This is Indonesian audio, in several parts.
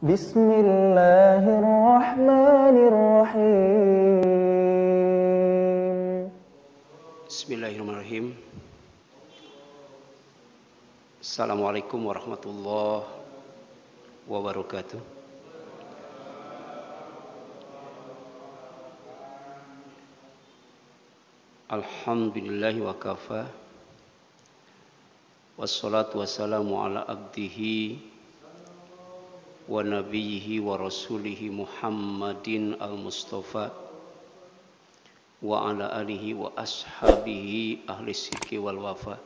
Bismillahirrahmanirrahim. Bismillahirrahmanirrahim. Assalamualaikum warahmatullahi wabarakatuh. Alhamdulillahi wa kafa. Wassalatu wassalamu ala abdihi wa nabiyhi wa rasulihi Muhammadin al-Mustafa wa ala alihi wa ashabihi ahli sidqi wal wafa.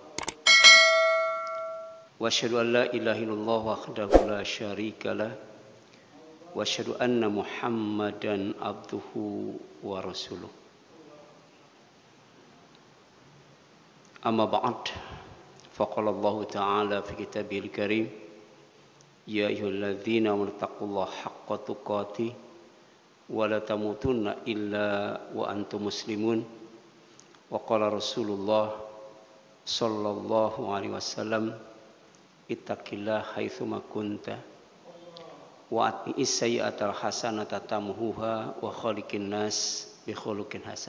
Wa asyhadu an la ilaha illallah wahdahu la syarikalah wa asyhadu anna Muhammadan abduhu wa rasuluh. Amma ba'd, faqala Allah ta'ala fi kitabihil karim, ya ayyuhalladzina amanu taqullaha haqqa tuqatih wa la tamutunna illa wa antum muslimun. Wa qala Rasulullah sallallahu alaihi wasallam, ittaqillaha haitsuma kunta wa atbi'is sayyi'atal hasanata tamhuha wa khaliqin nas bi khuluqin hasan.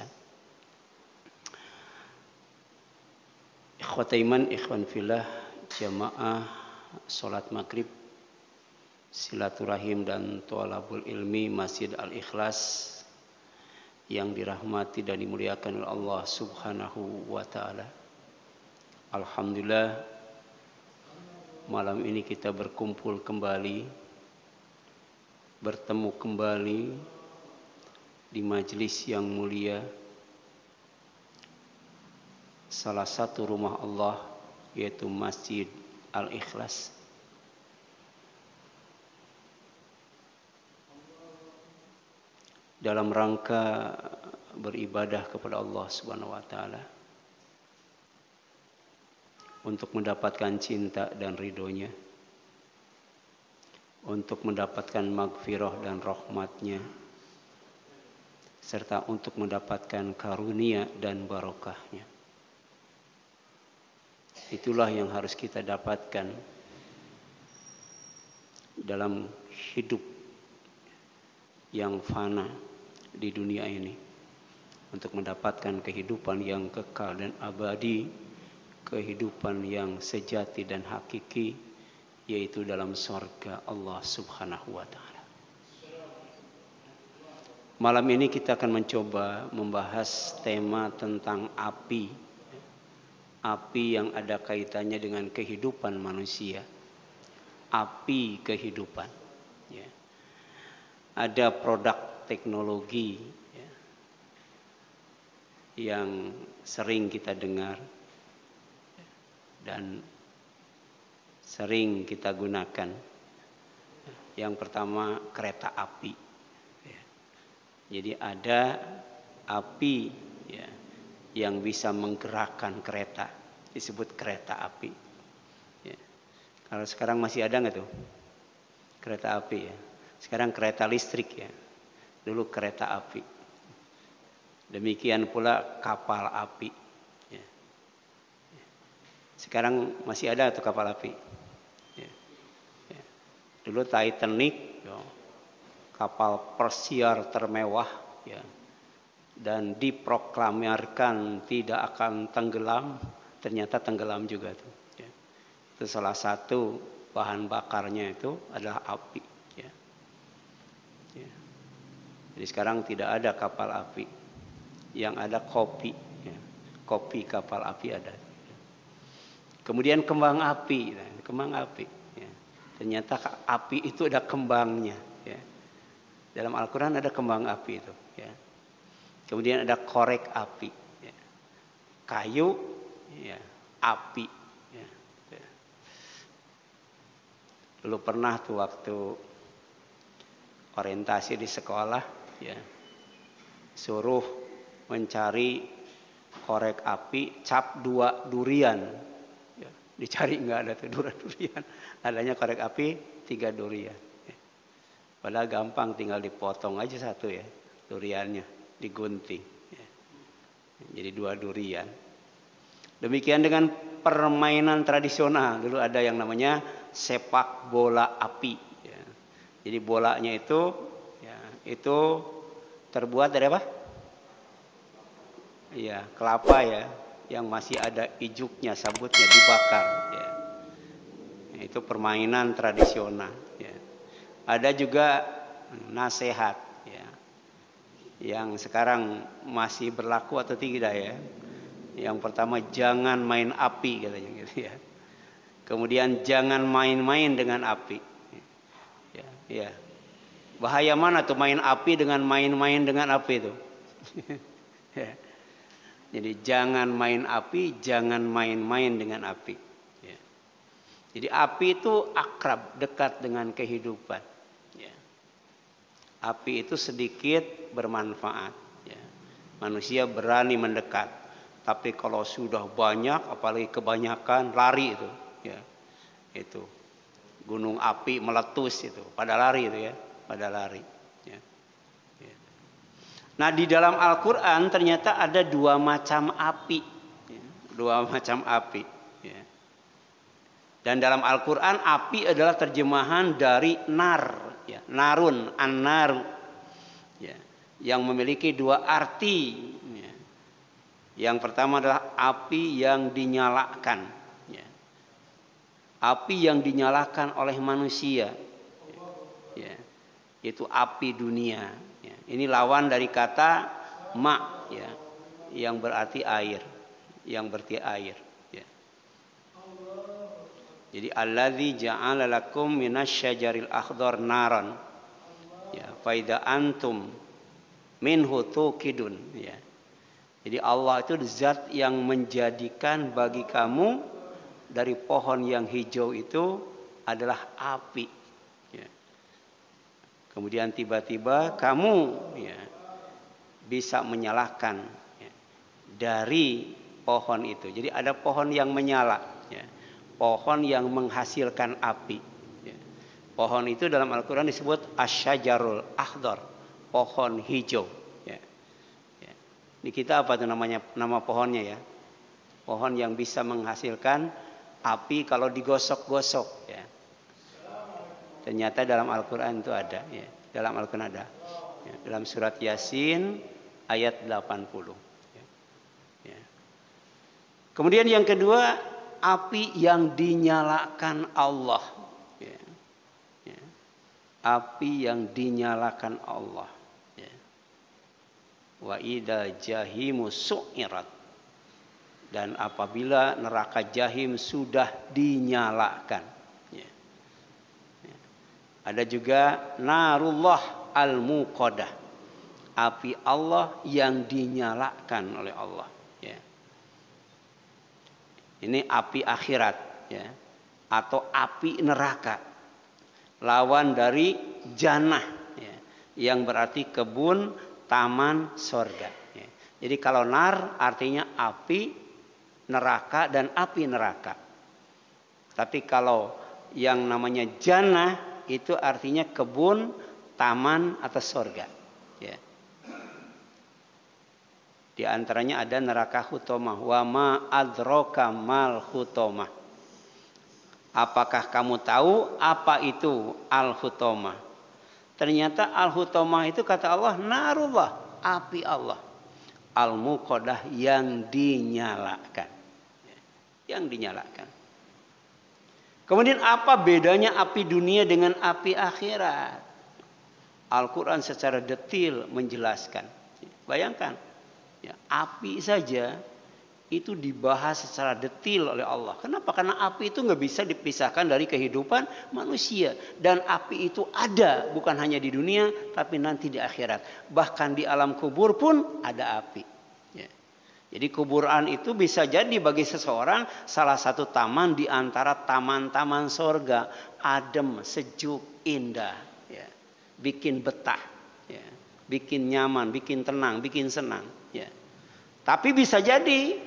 Ikhwata iman, ikhwan fillah, jamaah salat maghrib, silaturahim dan thalabul ilmi Masjid Al-Ikhlas yang dirahmati dan dimuliakan oleh Allah Subhanahu wa taala. Alhamdulillah, malam ini kita berkumpul kembali, bertemu kembali di majelis yang mulia, salah satu rumah Allah, yaitu Masjid Al-Ikhlas. Dalam rangka beribadah kepada Allah Subhanahu wa taala, untuk mendapatkan cinta dan ridhonya, untuk mendapatkan maghfirah dan rahmatnya, serta untuk mendapatkan karunia dan barokahnya. Itulah yang harus kita dapatkan dalam hidup yang fana di dunia ini, untuk mendapatkan kehidupan yang kekal dan abadi, kehidupan yang sejati dan hakiki, yaitu dalam surga Allah Subhanahu wa taala. Malam ini kita akan mencoba membahas tema tentang api. Api yang ada kaitannya dengan kehidupan manusia. Api kehidupan. Ya. Ada produk teknologi, ya, yang sering kita dengar dan sering kita gunakan. Yang pertama, kereta api. Ya. Jadi ada api, ya, yang bisa menggerakkan kereta, disebut kereta api. Ya. Kalau sekarang masih ada nggak tuh kereta api? Ya. Sekarang kereta listrik, ya. Dulu kereta api. Demikian pula kapal api. Ya. Sekarang masih ada tuh kapal api. Ya. Ya. Dulu Titanic, ya, kapal persiar termewah, ya, dan diproklamirkan tidak akan tenggelam, ternyata tenggelam juga tuh. Ya. Itu salah satu bahan bakarnya itu adalah api. Ya. Ya. Jadi sekarang tidak ada kapal api, yang ada kopi. Ya. Kopi kapal api ada. Ya. Kemudian kembang api, kembang api. Ya. Ternyata api itu ada kembangnya. Ya. Dalam Al-Quran ada kembang api itu. Ya. Kemudian ada korek api, ya. Kayu, ya, api. Ya. Ya. Dulu pernah tuh waktu orientasi di sekolah, ya, suruh mencari korek api cap 2 durian. Ya. Dicari nggak ada tuh 2 durian, adanya korek api 3 durian. Ya. Padahal gampang, tinggal dipotong aja satu, ya, duriannya. Digunting, ya. Jadi 2 durian. Demikian dengan permainan tradisional. Dulu ada yang namanya sepak bola api, ya. Jadi bolanya itu, ya, itu terbuat dari apa? Iya, kelapa ya, yang masih ada ijuknya, sabutnya dibakar. Ya. Itu permainan tradisional. Ya. Ada juga nasihat, ya, yang sekarang masih berlaku atau tidak ya. Yang pertama, jangan main api katanya gitu ya. Kemudian jangan main-main dengan api. Ya, ya. Bahaya mana tuh main api dengan main-main dengan api itu? Ya. Jadi jangan main api, jangan main-main dengan api. Ya. Jadi api itu akrab, dekat dengan kehidupan. Ya. Api itu sedikit bermanfaat. Ya. Manusia berani mendekat. Tapi kalau sudah banyak, apalagi kebanyakan, lari itu. Ya. Itu gunung api meletus itu, pada lari itu ya, pada lari. Ya. Ya. Nah di dalam Al-Quran ternyata ada dua macam api, ya. Dua macam api. Ya. Dan dalam Al-Quran api adalah terjemahan dari nar, ya. Narun, an-naru, ya. Yang memiliki dua arti. Ya. Yang pertama adalah api yang dinyalakan. Ya. Api yang dinyalakan oleh manusia. Ya. Itu api dunia. Ya. Ini lawan dari kata ma, ya, yang berarti air. Yang berarti air. Ya. Jadi alladzi ja'ala lakum minasyajaril akhdar naran. Ya, faida antum minhu tuqidun. Ya. Jadi Allah itu zat yang menjadikan bagi kamu dari pohon yang hijau itu adalah api. Ya. Kemudian tiba-tiba kamu, ya, bisa menyalakan, ya, dari pohon itu. Jadi ada pohon yang menyala, ya. Pohon yang menghasilkan api. Ya. Pohon itu dalam Al-Quran disebut asyajarul akhdar, pohon hijau. Di kita apa itu namanya, nama pohonnya ya? Pohon yang bisa menghasilkan api kalau digosok-gosok ya. Ternyata dalam Al-Quran itu ada ya. Dalam Al-Quran ada ya. Dalam surat Yasin ayat 80 ya. Ya. Kemudian yang kedua, api yang dinyalakan Allah ya. Ya. Api yang dinyalakan Allah. Wa idza jahimu su'irat, dan apabila neraka jahim sudah dinyalakan. Ya. Ya. Ada juga narullah al-muqadah, api Allah yang dinyalakan oleh Allah. Ya. Ini api akhirat, ya, atau api neraka, lawan dari jannah, ya, yang berarti kebun, taman sorga. Ya. Jadi kalau nar artinya api neraka dan api neraka. Tapi kalau yang namanya jannah itu artinya kebun, taman atau sorga. Ya. Di antaranya ada neraka hutomah. Wa ma adraka mal hutomah. Apakah kamu tahu apa itu al-hutomah? Ternyata al-hutomah itu kata Allah narullah, api Allah. Al-muqadah yang dinyalakan. Yang dinyalakan. Kemudian apa bedanya api dunia dengan api akhirat? Al-Quran secara detail menjelaskan. Bayangkan, ya, api saja itu dibahas secara detail oleh Allah. Kenapa? Karena api itu nggak bisa dipisahkan dari kehidupan manusia. Dan api itu ada bukan hanya di dunia, tapi nanti di akhirat. Bahkan di alam kubur pun ada api. Ya. Jadi kuburan itu bisa jadi bagi seseorang salah satu taman di antara taman-taman sorga. Adem, sejuk, indah. Ya. Bikin betah. Ya. Bikin nyaman, bikin tenang, bikin senang. Ya. Tapi bisa jadi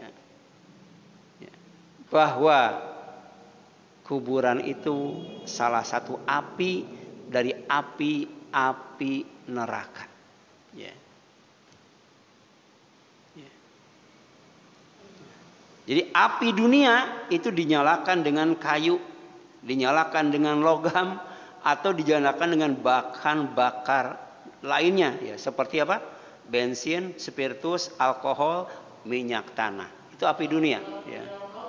bahwa kuburan itu salah satu api dari api-api neraka. Ya. Ya. Jadi api dunia itu dinyalakan dengan kayu, dinyalakan dengan logam, atau dinyalakan dengan bahan bakar lainnya, ya, seperti apa? Bensin, spiritus, alkohol, minyak tanah. Itu api dunia, ya.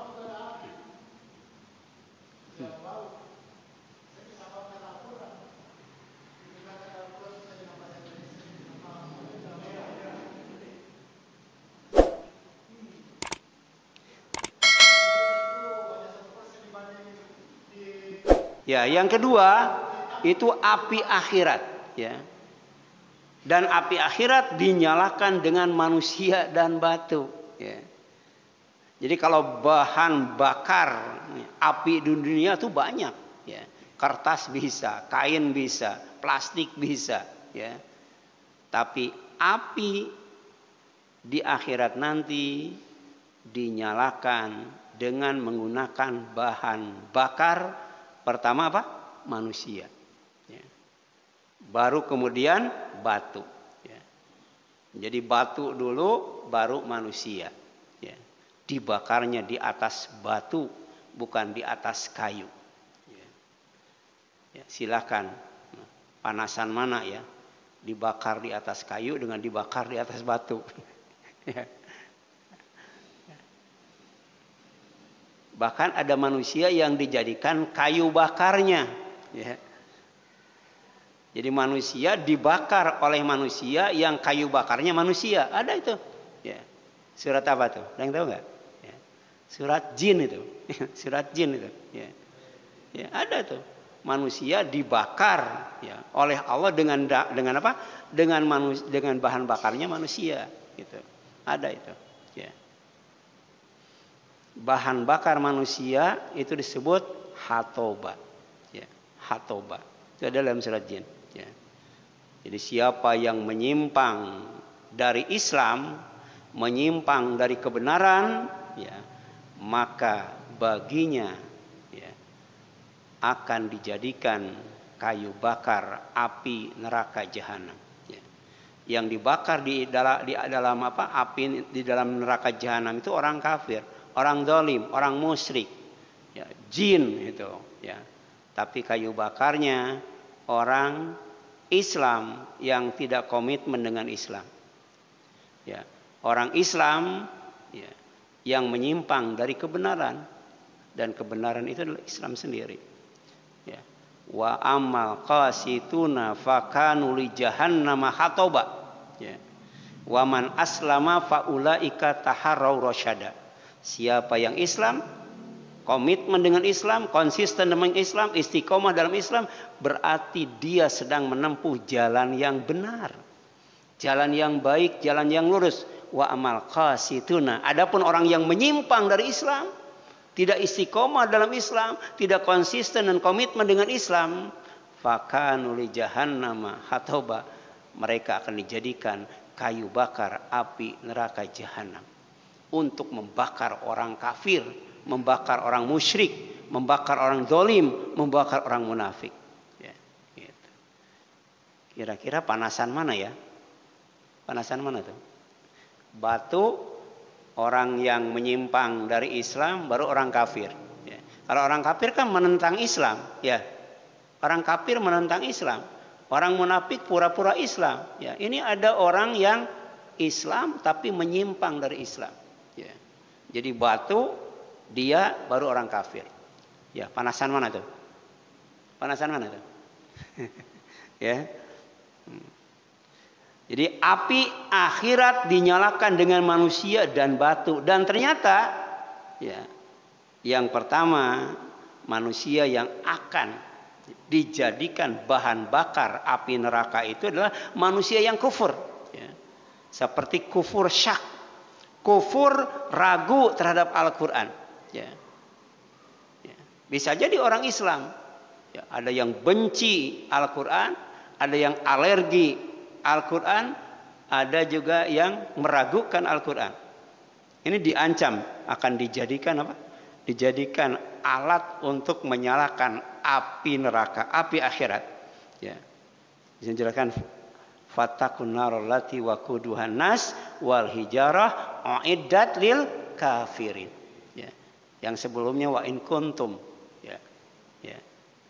Ya, yang kedua itu api akhirat, ya. Dan api akhirat dinyalakan dengan manusia dan batu, ya. Jadi kalau bahan bakar api di dunia itu banyak, ya. Kertas bisa, kain bisa, plastik bisa, ya. Tapi api di akhirat nanti dinyalakan dengan menggunakan bahan bakar. Pertama apa? Manusia. Ya. Baru kemudian batu. Ya. Jadi batu dulu, baru manusia. Ya. Dibakarnya di atas batu, bukan di atas kayu. Ya. Ya, silakan. Panasan mana ya? Dibakar di atas kayu dengan dibakar di atas batu. Ya. Bahkan ada manusia yang dijadikan kayu bakarnya, ya. Jadi manusia dibakar oleh manusia yang kayu bakarnya manusia. Ada itu, ya. Surat apa tuh? Ada yang tahu nggak? Ya. Surat jin itu, surat jin itu. Ya. Ya, ada tuh. Manusia dibakar, ya, oleh Allah dengan apa? Dengan bahan bakarnya manusia, gitu. Ada itu. Ya. Bahan bakar manusia itu disebut hatoba, ya, hatoba. Itu ada dalam surat jin, ya. Jadi siapa yang menyimpang dari Islam, menyimpang dari kebenaran, ya, maka baginya, ya, akan dijadikan kayu bakar api neraka jahanam. Ya. Yang dibakar di dalam apa? Api di dalam neraka jahanam itu orang kafir, orang zalim, orang musyrik, ya, jin itu, ya. Tapi kayu bakarnya orang Islam yang tidak komitmen dengan Islam, ya. Orang Islam, ya, yang menyimpang dari kebenaran, dan kebenaran itu adalah Islam sendiri, ya. Wa amal qasituna fakanu li jahannama hatoba, ya. Wa man aslama faulaika taharrau rasyada. Siapa yang Islam, komitmen dengan Islam, konsisten dengan Islam, istiqomah dalam Islam, berarti dia sedang menempuh jalan yang benar, jalan yang baik, jalan yang lurus. Wa amal qasituna. Adapun orang yang menyimpang dari Islam, tidak istiqomah dalam Islam, tidak konsisten dan komitmen dengan Islam, fakanu li jahannama hatoba. Mereka akan dijadikan kayu bakar api neraka jahanam. Untuk membakar orang kafir, membakar orang musyrik, membakar orang zalim, membakar orang munafik. Ya, gitu. Kira-kira panasan mana ya? Panasan mana tuh? Batu orang yang menyimpang dari Islam, baru orang kafir. Ya. Kalau orang kafir kan menentang Islam, ya. Orang kafir menentang Islam. Orang munafik pura-pura Islam. Ya. Ini ada orang yang Islam tapi menyimpang dari Islam. Ya. Jadi batu dia baru orang kafir. Ya, panasan mana tuh? Panasan mana tuh? Ya. Jadi api akhirat dinyalakan dengan manusia dan batu, dan ternyata, ya, yang pertama manusia yang akan dijadikan bahan bakar api neraka itu adalah manusia yang kufur, ya. Seperti kufur syak, kufur ragu terhadap Al-Quran, ya. Ya. Bisa jadi orang Islam, ya, ada yang benci Al-Quran, ada yang alergi Al-Quran, ada juga yang meragukan Al-Quran. Ini diancam akan dijadikan apa? Dijadikan alat untuk menyalakan api neraka, api akhirat. Ya. Dijelaskan fattaqun narol lati waquduhan nas wal hijarah uiddat lil kafirin. Ya. Yang sebelumnya wa in kuntum. Ya. Ya.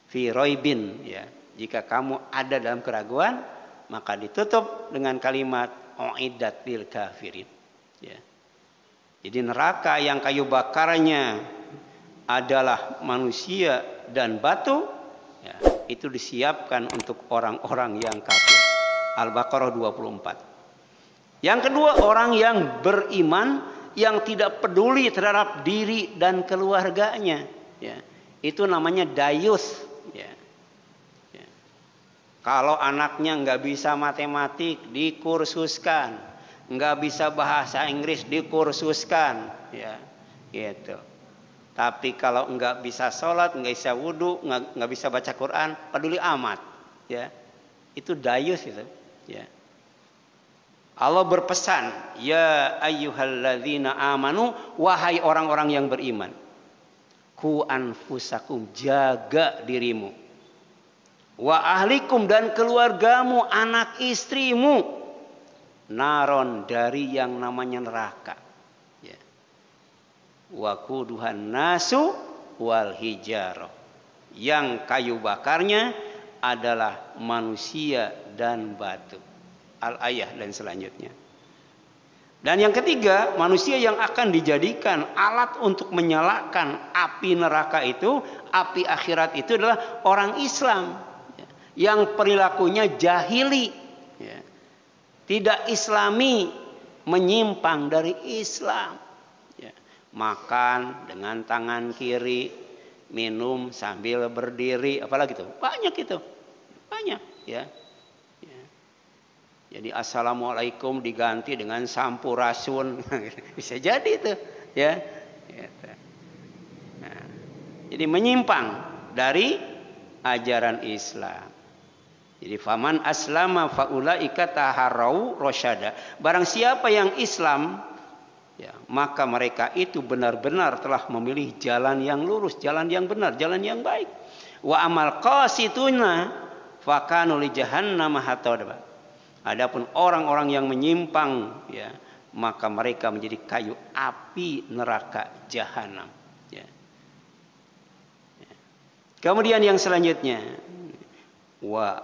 fi raibin, ya. Jika kamu ada dalam keraguan, maka ditutup dengan kalimat uiddat lil kafirin, ya. Jadi neraka yang kayu bakarnya adalah manusia dan batu, ya, itu disiapkan untuk orang-orang yang kafir. Al-Baqarah 24. Yang kedua, orang yang beriman yang tidak peduli terhadap diri dan keluarganya, ya. Itu namanya dayus, ya. Ya. Kalau anaknya nggak bisa matematik, dikursuskan, nggak bisa bahasa Inggris, dikursuskan, ya, gitu. Tapi kalau nggak bisa sholat, nggak bisa wudhu, nggak bisa baca Quran, peduli amat, ya. Itu dayus itu, ya. Allah berpesan, ya ayyuhalladzina amanu, wahai orang-orang yang beriman, ku anfusakum, jaga dirimu, wa ahlikum, dan keluargamu, anak istrimu, naron, dari yang namanya neraka, ya. Wa quduhan nasu wal hijarah, yang kayu bakarnya adalah manusia dan batu. Al-ayah dan selanjutnya. Dan yang ketiga, manusia yang akan dijadikan alat untuk menyalakan api neraka itu, api akhirat itu adalah orang Islam, ya, yang perilakunya jahili, ya, tidak islami, menyimpang dari Islam, ya. Makan dengan tangan kiri, minum sambil berdiri, apalagi itu banyak, itu banyak, ya. Jadi assalamualaikum diganti dengan sampurasun, bisa jadi itu, ya. Nah, jadi menyimpang dari ajaran Islam. Jadi faman aslama faulaika taharrau rasyada. Barang siapa yang Islam, ya, maka mereka itu benar-benar telah memilih jalan yang lurus, jalan yang benar, jalan yang baik. Wa amal qasituna fakanu li jahannam hatadaba. Adapun orang-orang yang menyimpang, ya, maka mereka menjadi kayu api neraka jahanam, ya. Ya. Kemudian yang selanjutnya, wa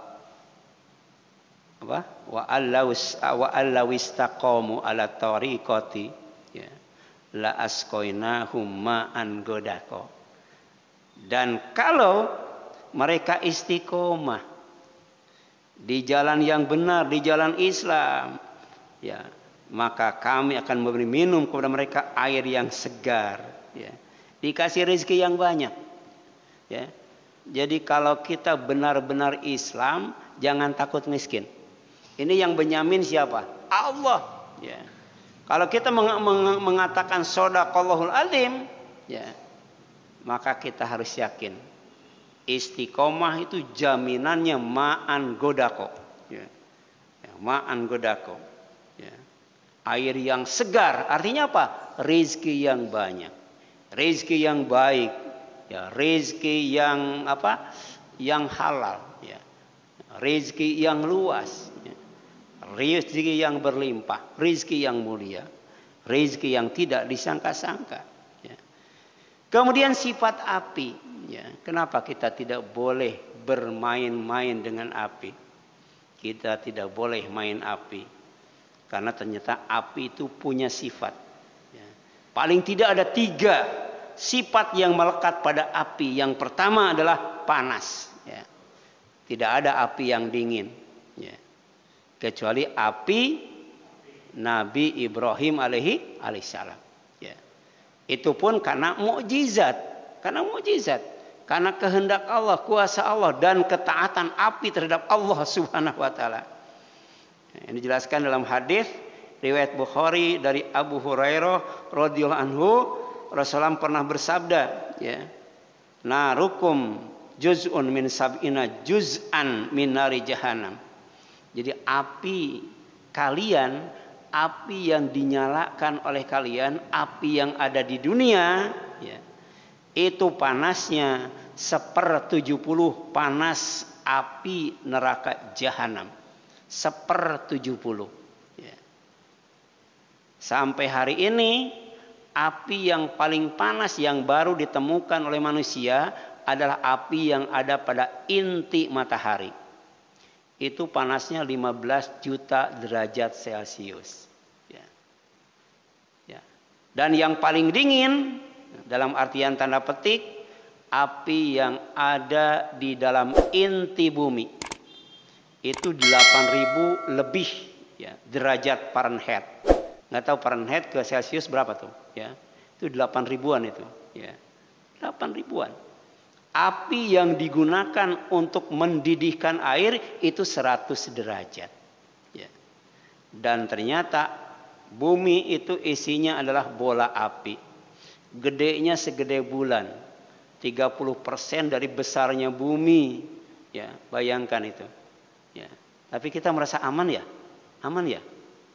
allawistaqamu ala tariqati, ya, la asqainahum ma'an godako. Dan kalau mereka istiqomah di jalan yang benar, di jalan Islam, ya, maka kami akan memberi minum kepada mereka air yang segar, ya. Dikasih rezeki yang banyak, ya. Jadi kalau kita benar-benar Islam, jangan takut miskin. Ini yang benyamin siapa? Allah, ya. Kalau kita mengatakan shadaqallahul azim, ya, maka kita harus yakin istiqomah itu jaminannya ma'an godako, ya. Ya, ma'an godako, ya. Air yang segar, artinya apa? Rezeki yang banyak, rezeki yang baik, ya, rezeki yang apa? Yang halal, ya. Rezeki yang luas, ya. Rezeki yang berlimpah, rezeki yang mulia, rezeki yang tidak disangka-sangka, ya. Kemudian sifat api, ya. Kenapa kita tidak boleh bermain-main dengan api? Kita tidak boleh main api, karena ternyata api itu punya sifat, ya. Paling tidak ada 3 sifat yang melekat pada api. Yang pertama adalah panas, ya. Tidak ada api yang dingin, ya, kecuali api Nabi Ibrahim alaihissalam, ya. Itu pun karena mukjizat, karena kehendak Allah, kuasa Allah, dan ketaatan api terhadap Allah Subhanahu wa taala. Ini dijelaskan dalam hadis riwayat Bukhari dari Abu Hurairah radhiyallahu anhu, Rasulullah pernah bersabda, ya, narukum juz'un min sab'ina juz'an min nari jahannam. Jadi api kalian, api yang dinyalakan oleh kalian, api yang ada di dunia, ya, itu panasnya 1/70 panas api neraka jahanam. 1/70, ya. Sampai hari ini api yang paling panas yang baru ditemukan oleh manusia adalah api yang ada pada inti matahari. Itu panasnya 15 juta derajat Celcius. Ya. Ya. Dan yang paling dingin dalam artian tanda petik, api yang ada di dalam inti bumi. Itu 8.000 lebih ya, derajat Fahrenheit. Nggak tahu Fahrenheit ke Celcius berapa tuh? Ya. Itu 8 ribuan itu. Ya. 8 ribuan. Api yang digunakan untuk mendidihkan air itu 100 derajat. Ya. Dan ternyata bumi itu isinya adalah bola api. Gedenya segede bulan. 30% dari besarnya bumi. Ya, bayangkan itu. Ya. Tapi kita merasa aman ya? Aman ya?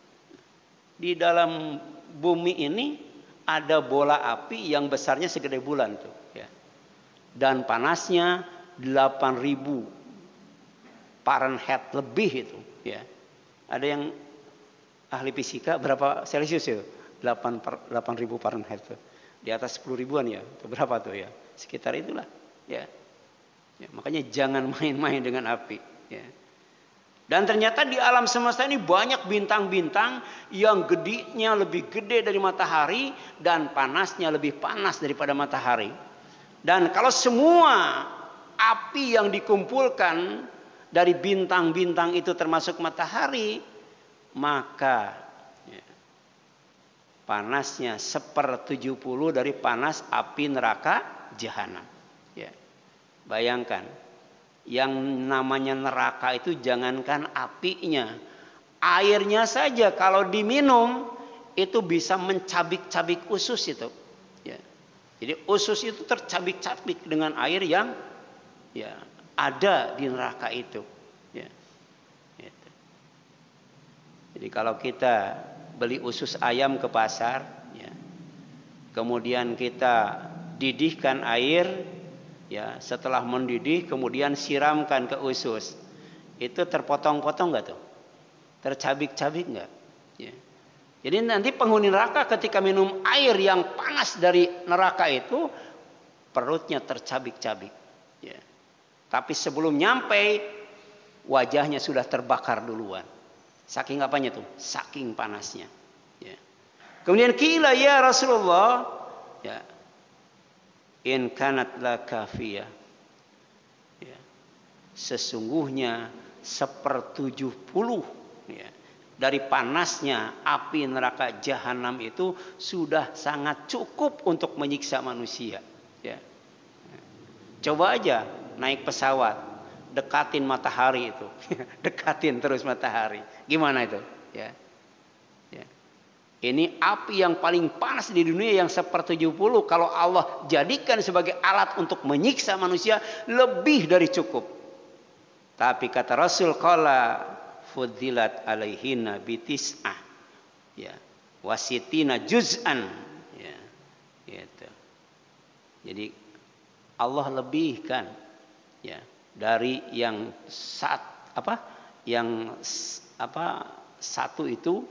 Di dalam bumi ini ada bola api yang besarnya segede bulan tuh. Ya. Dan panasnya 8.000 Fahrenheit lebih itu. Ya. Ada yang ahli fisika berapa Celcius ya? 8.000 Fahrenheit itu. Di atas 10 ribuan ya. Itu berapa tuh ya? Sekitar itulah. Ya. Ya, makanya jangan main-main dengan api. Ya. Dan ternyata di alam semesta ini banyak bintang-bintang yang gedenya lebih gede dari matahari dan panasnya lebih panas daripada matahari. Dan kalau semua api yang dikumpulkan dari bintang-bintang itu termasuk matahari, maka ya, panasnya 1/70 dari panas api neraka jahanam. Ya. Bayangkan, yang namanya neraka itu jangankan apinya, airnya saja kalau diminum itu bisa mencabik-cabik usus itu. Ya. Jadi usus itu tercabik-cabik dengan air yang ya ada di neraka itu. Ya. Gitu. Jadi kalau kita beli usus ayam ke pasar, ya, kemudian kita didihkan air. Ya, setelah mendidih kemudian siramkan ke usus. Itu terpotong-potong enggak tuh? Tercabik-cabik enggak? Ya. Jadi nanti penghuni neraka ketika minum air yang panas dari neraka itu perutnya tercabik-cabik. Ya. Tapi sebelum nyampe wajahnya sudah terbakar duluan. Saking apanya tuh? Saking panasnya. Ya. Kemudian qila ya Rasulullah, ya, in kanat la kafiyah. Ya. Sesungguhnya 1/70 ya, dari panasnya api neraka jahanam itu sudah sangat cukup untuk menyiksa manusia. Ya. Coba aja naik pesawat, dekatin matahari itu. Dekatin terus matahari. Gimana itu? Ya. Ya. Ini api yang paling panas di dunia yang 1/70. Kalau Allah jadikan sebagai alat untuk menyiksa manusia, lebih dari cukup. Tapi kata Rasul, qala fudilat alaihina bitis'ah. Ya. Wasitina juz'an. Ya. Gitu. Jadi Allah lebihkan ya dari yang satu itu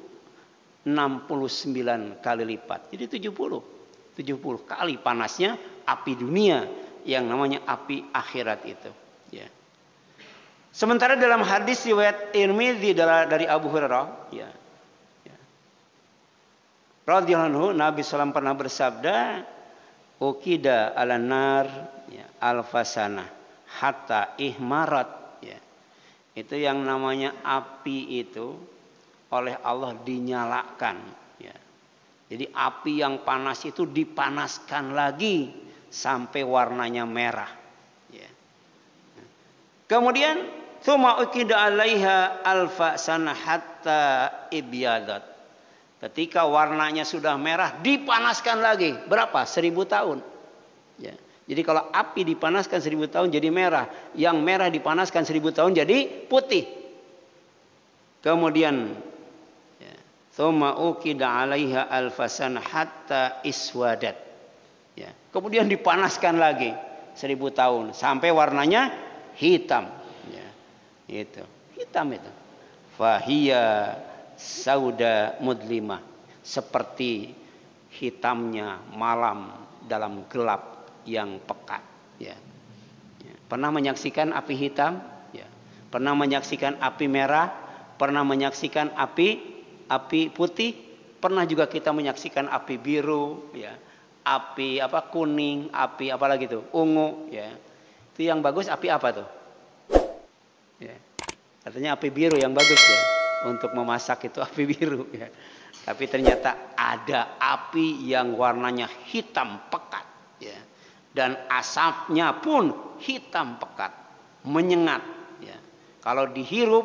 69 kali lipat. Jadi 70 kali panasnya api dunia yang namanya api akhirat itu. Ya. Sementara dalam hadis riwayat Tirmidzi dari Abu Hurairah, ya, ya, radhiyallahu anhu, Nabi SAW pernah bersabda, "Ukida ala nar ya, alfasana hatta ihmarat." Ya. Itu yang namanya api itu oleh Allah dinyalakan. Ya. Jadi api yang panas itu dipanaskan lagi sampai warnanya merah. Ya. Kemudian tsumma ukida 'alaiha alfa sana hatta ibyadat. Ketika warnanya sudah merah dipanaskan lagi. Berapa? 1000 tahun. Ya. Jadi kalau api dipanaskan 1000 tahun jadi merah, yang merah dipanaskan 1000 tahun jadi putih. Kemudian tsumma ukida 'alaiha alfasana hatta iswadat. Ya. Kemudian dipanaskan lagi 1000 tahun sampai warnanya hitam. Ya. Itu, hitam itu. Fahiya sauda mudlimah, seperti hitamnya malam dalam gelap yang pekat. Ya. Pernah menyaksikan api hitam? Ya. Pernah menyaksikan api merah? Pernah menyaksikan api putih? Pernah juga kita menyaksikan api biru, ya. Api kuning, api apa lagi tuh? Ungu, ya. Itu yang bagus api apa tuh? Ya. Katanya api biru yang bagus ya. Untuk memasak itu api biru ya. Tapi ternyata ada api yang warnanya hitam pekat ya. Dan asapnya pun hitam pekat, menyengat ya. Kalau dihirup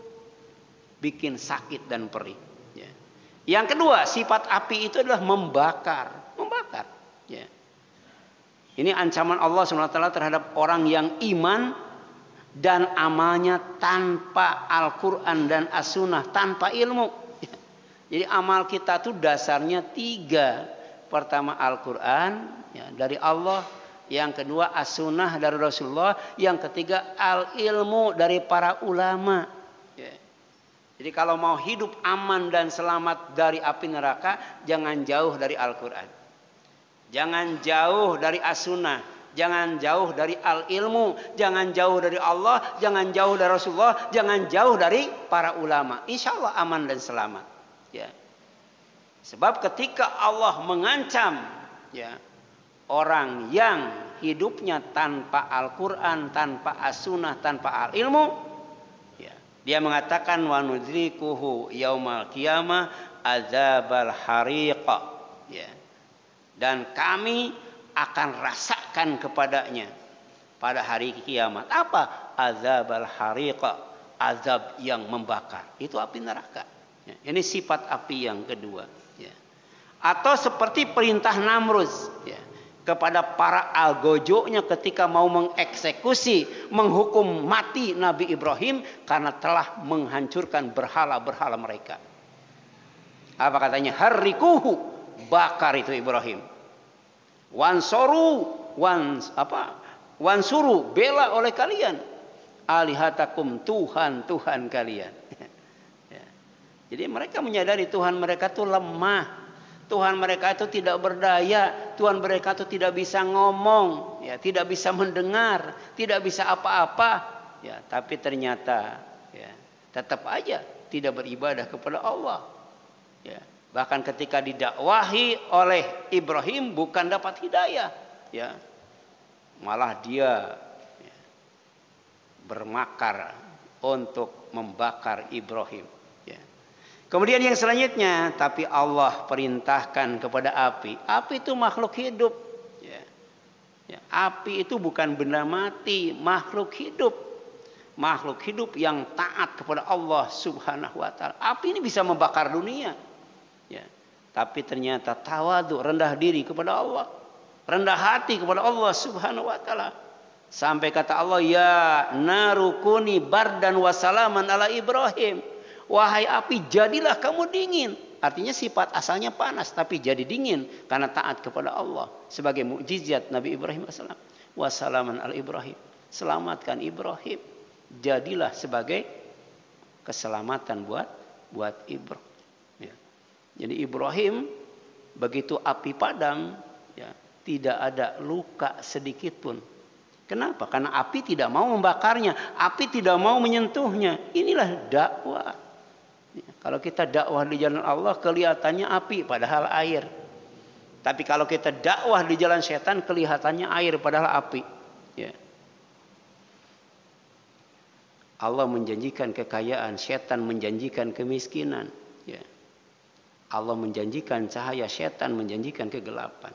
bikin sakit dan perih ya. Yang kedua, sifat api itu adalah membakar ya. Ini ancaman Allah SWT terhadap orang yang iman dan amalnya tanpa Al-Quran dan As-Sunnah, tanpa ilmu. Jadi amal kita tuh dasarnya 3. Pertama Al-Quran ya, dari Allah, yang kedua As-Sunnah dari Rasulullah, yang ketiga al-ilmu dari para ulama. Ya. Jadi kalau mau hidup aman dan selamat dari api neraka, jangan jauh dari Al-Quran, jangan jauh dari As-Sunnah, jangan jauh dari al-ilmu, jangan jauh dari Allah, jangan jauh dari Rasulullah, jangan jauh dari para ulama. Insya Allah aman dan selamat. Ya. Sebab ketika Allah mengancam ya, orang yang hidupnya tanpa Al-Quran, tanpa As-Sunnah, tanpa al-ilmu, ya, dia mengatakan wa nudrikuhu yaumal qiyamah adzabal hariqa ya. Dan kami akan rasakan kepadanya pada hari kiamat apa? Adzabal hariqa, azab yang membakar. Itu api neraka. Ya, ini sifat api yang kedua. Ya. Atau seperti perintah Namrud ya, kepada para algojoknya ketika mau mengeksekusi, menghukum mati Nabi Ibrahim karena telah menghancurkan berhala-berhala mereka. Apa katanya? Harrikuhu, bakar itu Ibrahim. Wansuru, bela oleh kalian. Alihatakum, Tuhan kalian. Ya. Jadi mereka menyadari Tuhan mereka itu lemah. Tuhan mereka itu tidak berdaya. Tuhan mereka itu tidak bisa ngomong, ya, tidak bisa mendengar, tidak bisa apa-apa. Ya, tapi ternyata ya, tetap aja tidak beribadah kepada Allah. Ya. Bahkan ketika didakwahi oleh Ibrahim bukan dapat hidayah, ya, malah dia ya, bermakar untuk membakar Ibrahim. Ya. Kemudian yang selanjutnya, tapi Allah perintahkan kepada api. Api itu makhluk hidup. Ya. Ya. Api itu bukan benda mati, makhluk hidup. Makhluk hidup yang taat kepada Allah Subhanahu wa Ta'ala. Api ini bisa membakar dunia. Ya. Tapi ternyata tawadhu, rendah diri kepada Allah, rendah hati kepada Allah Subhanahu wa Ta'ala. Sampai kata Allah, ya narukuni bardan wasalaman ala Ibrahim. Wahai api, jadilah kamu dingin. Artinya sifat asalnya panas, tapi jadi dingin karena taat kepada Allah. Sebagai mukjizat Nabi Ibrahim as. Wasalaman ala Ibrahim. Selamatkan Ibrahim. Jadilah sebagai keselamatan buat Ibrahim. Jadi Ibrahim begitu api padam, ya, tidak ada luka sedikit pun. Kenapa? Karena api tidak mau membakarnya, api tidak mau menyentuhnya. Inilah dakwah. Ya, kalau kita dakwah di jalan Allah kelihatannya api padahal air. Tapi kalau kita dakwah di jalan setan kelihatannya air padahal api. Ya. Allah menjanjikan kekayaan, setan menjanjikan kemiskinan. Ya. Allah menjanjikan cahaya, setan menjanjikan kegelapan.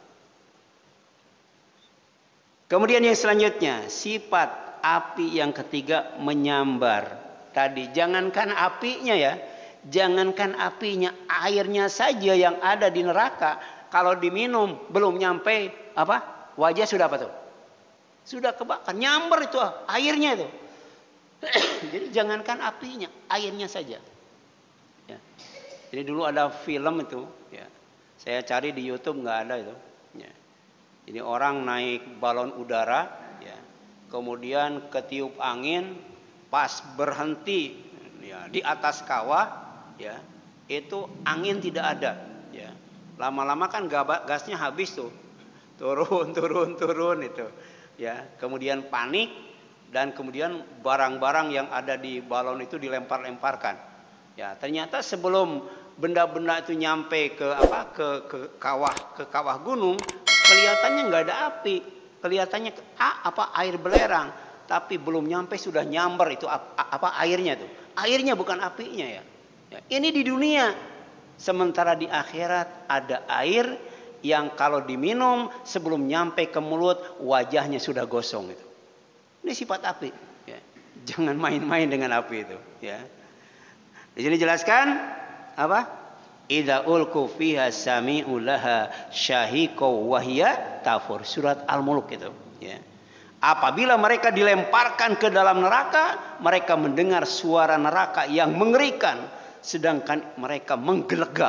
Kemudian yang selanjutnya, sifat api yang ketiga menyambar. Tadi jangankan apinya ya, jangankan apinya, airnya saja yang ada di neraka kalau diminum belum nyampe wajah sudah apa tuh? Sudah kebakar, nyambar itu airnya itu. Jadi jangankan apinya, airnya saja. Ya. Jadi dulu ada film itu, ya. Saya cari di YouTube nggak ada itu. Ya. Ini orang naik balon udara, ya. Kemudian ketiup angin, pas berhenti, ya, di atas kawah, ya, itu angin tidak ada. Ya. Lama-lama kan gasnya habis tuh, turun itu. Ya. Kemudian panik, Dan kemudian barang-barang yang ada di balon itu dilempar-lemparkan. Ya, ternyata sebelum benda-benda itu nyampe ke kawah gunung, kelihatannya nggak ada api, kelihatannya air belerang, tapi belum nyampe sudah nyamber itu airnya tuh. Airnya bukan apinya ya. Ya, ini di dunia. Sementara di akhirat ada air yang kalau diminum sebelum nyampe ke mulut wajahnya sudah gosong itu. Ini sifat api. Ya. Jangan main-main dengan api itu. Ya. Di sini jelaskan apa? Idza ulqu fiha sami'u laha syahiqa wa hiya tafur. Surat Al-Mulk itu. Ya. Apabila mereka dilemparkan ke dalam neraka, mereka mendengar suara neraka yang mengerikan, sedangkan mereka menggelegak.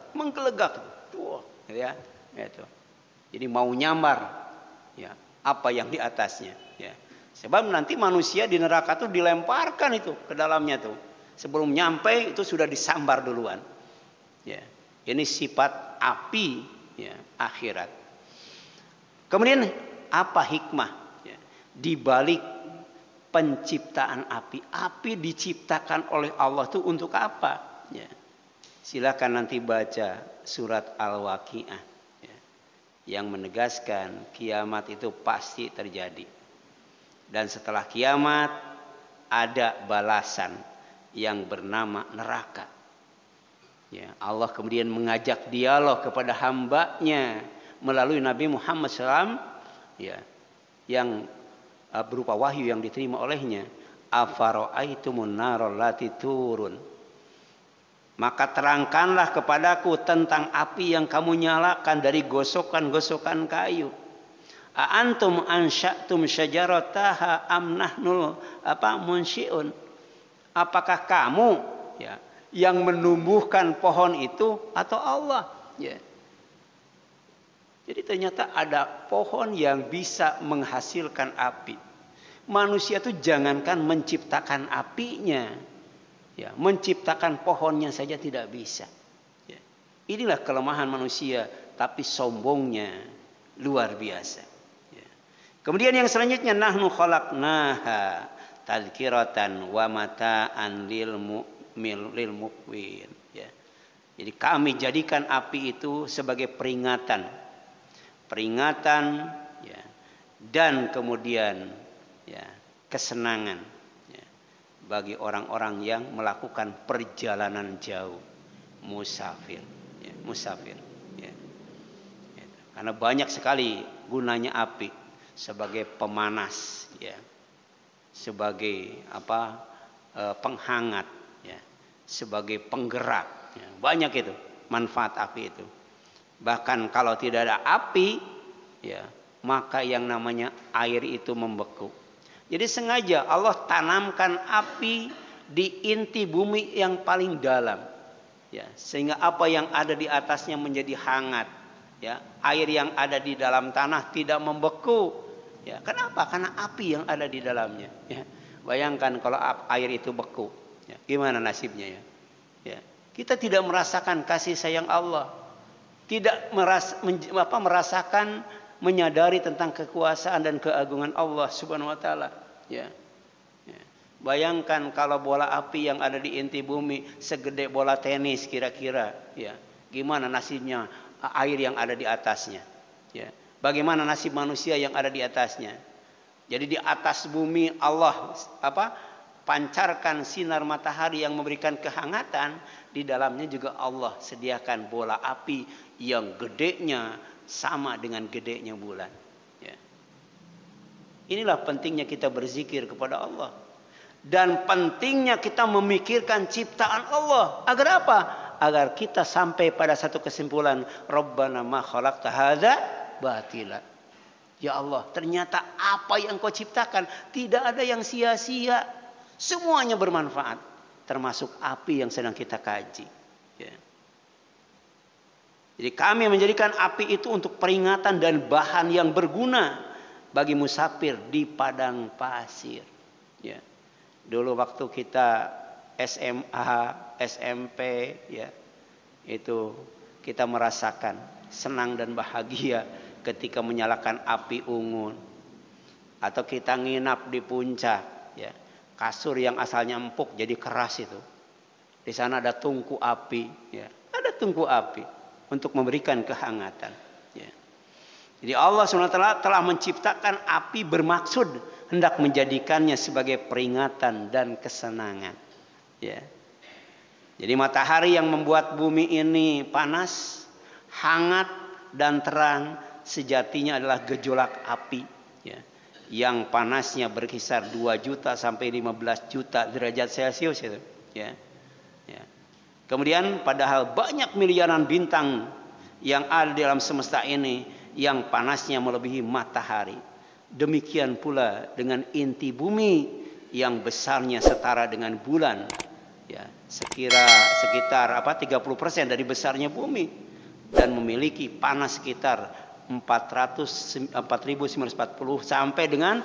Tuh, ya. Itu. Jadi mau nyambar, ya, apa yang di atasnya. Ya. Sebab nanti manusia di neraka itu dilemparkan itu ke dalamnya tuh. Sebelum nyampe itu sudah disambar duluan. Ya. Ini sifat api, ya, akhirat. Kemudian apa hikmah, ya, di balik penciptaan api? Api diciptakan oleh Allah itu untuk apa? Ya. Silakan nanti baca surat Al-Waqiah, ya, yang menegaskan kiamat itu pasti terjadi. Dan setelah kiamat ada balasan yang bernama neraka. Ya, Allah kemudian mengajak dialog kepada hambanya melalui Nabi Muhammad SAW, ya, yang berupa wahyu yang diterima olehnya. Afara'aitumun naral lati turun. Maka terangkanlah kepadaku tentang api yang kamu nyalakan dari gosokan-gosokan kayu. Antum ansya'tum syajarataha am nahnul munsyi'un. Apakah kamu, ya, yang menumbuhkan pohon itu atau Allah? Ya. Jadi ternyata ada pohon yang bisa menghasilkan api. Manusia itu jangankan menciptakan apinya, ya, menciptakan pohonnya saja tidak bisa. Ya. Inilah kelemahan manusia, tapi sombongnya luar biasa. Kemudian yang selanjutnya, nahnu khalaqnaha tadhkiratan wa mata'an lil muqwin. Ya. Jadi kami jadikan api itu sebagai peringatan, ya, dan kemudian, ya, kesenangan, ya, bagi orang-orang yang melakukan perjalanan jauh, musafir. Ya, musafir. Ya. Karena banyak sekali gunanya api. Sebagai pemanas, ya, sebagai penghangat, ya, sebagai penggerak, ya, banyak itu manfaat api itu. Bahkan kalau tidak ada api, ya, maka yang namanya air itu membeku. Jadi sengaja Allah tanamkan api di inti bumi yang paling dalam, ya, sehingga apa yang ada di atasnya menjadi hangat, ya, air yang ada di dalam tanah tidak membeku. Ya, kenapa? Karena api yang ada di dalamnya. Ya. Bayangkan kalau air itu beku, ya, gimana nasibnya, ya? Ya. Kita tidak merasakan kasih sayang Allah, tidak merasakan, menyadari tentang kekuasaan dan keagungan Allah Subhanahu Wa Taala. Ya. Ya. Bayangkan kalau bola api yang ada di inti bumi segede bola tenis kira-kira, ya, gimana nasibnya air yang ada di atasnya? Ya. Bagaimana nasib manusia yang ada di atasnya? Jadi di atas bumi Allah pancarkan sinar matahari yang memberikan kehangatan. Di dalamnya juga Allah sediakan bola api yang gedenya sama dengan gedenya bulan. Ya. Inilah pentingnya kita berzikir kepada Allah. Dan pentingnya kita memikirkan ciptaan Allah. Agar apa? Agar kita sampai pada satu kesimpulan. Rabbana ma khalaqta hadza batila. Ya Allah, ternyata apa yang kau ciptakan tidak ada yang sia-sia. Semuanya bermanfaat, termasuk api yang sedang kita kaji. Ya. Jadi kami menjadikan api itu untuk peringatan dan bahan yang berguna bagi musafir di padang pasir. Ya. Dulu waktu kita SMA, SMP, ya, itu kita merasakan senang dan bahagia ketika menyalakan api unggun Atau kita nginap di puncak, ya. Kasur yang asalnya empuk jadi keras itu. Di sana ada tungku api, ya. Ada tungku api untuk memberikan kehangatan, ya. Jadi Allah SWT telah menciptakan api bermaksud hendak menjadikannya sebagai peringatan dan kesenangan, ya. Jadi matahari yang membuat bumi ini panas, hangat dan terang sejatinya adalah gejolak api, ya, yang panasnya berkisar 2 juta sampai 15 juta derajat Celcius itu, ya. Ya. Kemudian padahal banyak miliaran bintang yang ada di alam semesta ini yang panasnya melebihi matahari. Demikian pula dengan inti bumi yang besarnya setara dengan bulan, ya, sekitar 30% dari besarnya bumi, dan memiliki panas sekitar 4.940 sampai dengan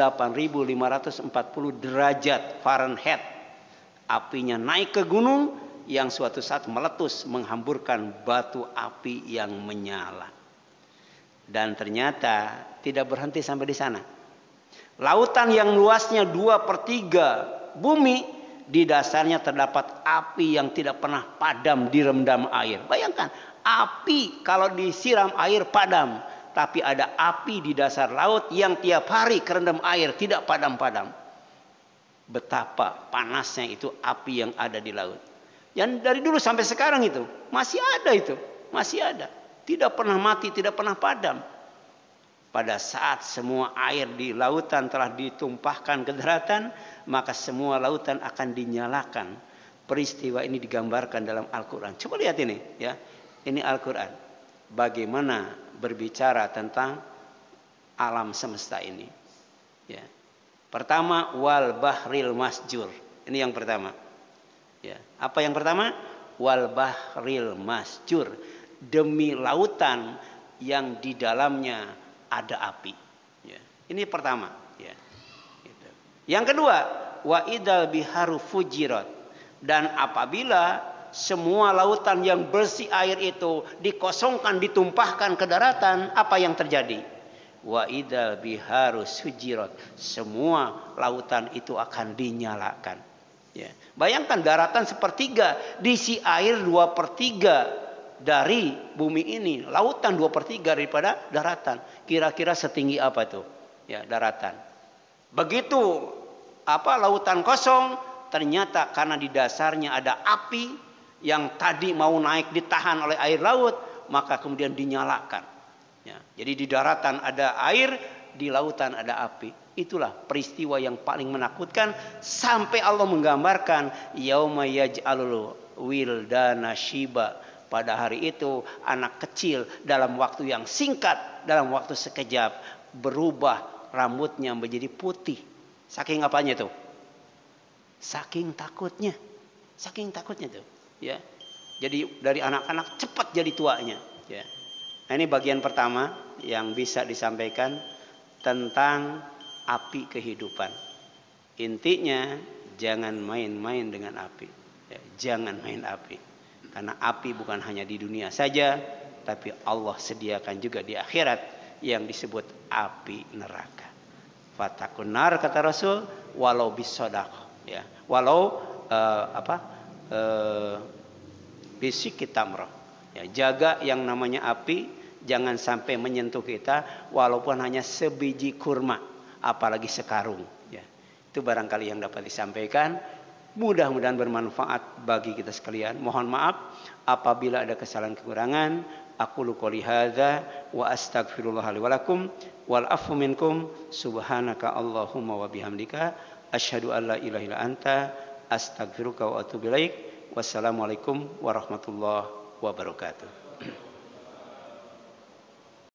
8.540 derajat Fahrenheit. Apinya naik ke gunung yang suatu saat meletus menghamburkan batu api yang menyala. Dan ternyata tidak berhenti sampai di sana. Lautan yang luasnya 2/3 bumi, di dasarnya terdapat api yang tidak pernah padam direndam air. Bayangkan, api kalau disiram air padam, tapi ada api di dasar laut yang tiap hari kerendam air tidak padam-padam. Betapa panasnya itu api yang ada di laut. Yang dari dulu sampai sekarang itu masih ada, masih ada. Tidak pernah mati, tidak pernah padam. Pada saat semua air di lautan telah ditumpahkan ke daratan, maka semua lautan akan dinyalakan. Peristiwa ini digambarkan dalam Al-Quran. Coba lihat ini, ya. Ini Al-Quran. Bagaimana berbicara tentang alam semesta ini. Ya. Pertama, wal bahril masjur. Ini yang pertama. Ya. Apa yang pertama? Wal bahril masjur. Demi lautan yang di dalamnya ada api. Ya. Ini pertama. Ya. Gitu. Yang kedua, wa idal biharu fujirat. Dan apabila semua lautan yang bersih air itu dikosongkan, ditumpahkan ke daratan, apa yang terjadi? Wa idal biharu sujirat. Semua lautan itu akan dinyalakan. Ya. Bayangkan daratan 1/3, diisi air 2/3 dari bumi ini, lautan 2/3 daripada daratan. Kira-kira setinggi apa tuh? Ya, daratan. Begitu lautan kosong, ternyata karena di dasarnya ada api yang tadi mau naik ditahan oleh air laut, maka kemudian dinyalakan. Ya, jadi di daratan ada air, di lautan ada api. Itulah peristiwa yang paling menakutkan, sampai Allah menggambarkan yauma yaj'alul wildana shiba. Pada hari itu anak kecil dalam waktu yang singkat, dalam waktu sekejap, berubah rambutnya menjadi putih. Saking apanya tuh? Saking takutnya. Saking takutnya tuh. Ya. Jadi dari anak-anak cepat jadi tuanya. Ya. Nah, ini bagian pertama yang bisa disampaikan tentang api kehidupan. Intinya jangan main-main dengan api. Ya, jangan main api. Karena api bukan hanya di dunia saja, tapi Allah sediakan juga di akhirat yang disebut api neraka. Fatakun nar, kata Rasul, walau bisodaqah, ya, walau bisikit tamroh. Ya, jaga yang namanya api, jangan sampai menyentuh kita, walaupun hanya sebiji kurma, apalagi sekarung. Ya, itu barangkali yang dapat disampaikan. Mudah-mudahan bermanfaat bagi kita sekalian. Mohon maaf apabila ada kesalahan kekurangan. Aqulu qouli hadza wa astaghfirullah li wa lakum wal afu minkum subhanaka Allahumma wa bihamdika asyhadu an la ilaha illa anta astaghfiruka wa atubu ilaik. Wassalamualaikum warahmatullahi wabarakatuh.